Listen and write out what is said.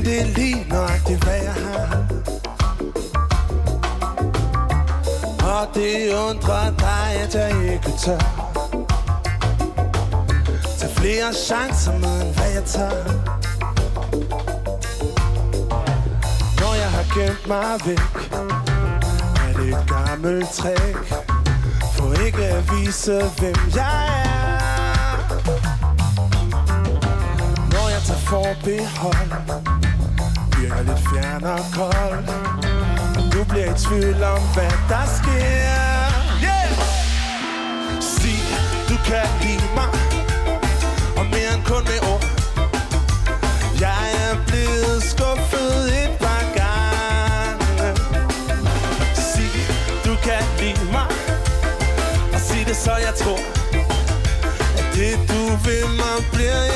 det er lige nøjagtigt, hvad jeg har. Og det undrer dig, at jeg ikke tør tage flere chancer med, end hvad jeg tager. Når jeg har gemt mig væk, er det et gammelt trick for ikke at vise, hvem jeg er. Når jeg tager forbehold, bliver jeg lidt fjern og kold, og du bliver i tvivl om, hvad der sker. Yeah! Sig, du kan lide mig, og mere end kun med ord. Jeg er blevet skuffet et par gange. Sig, du kan lide mig, og sig det, så jeg tror, at det du vil mig bliver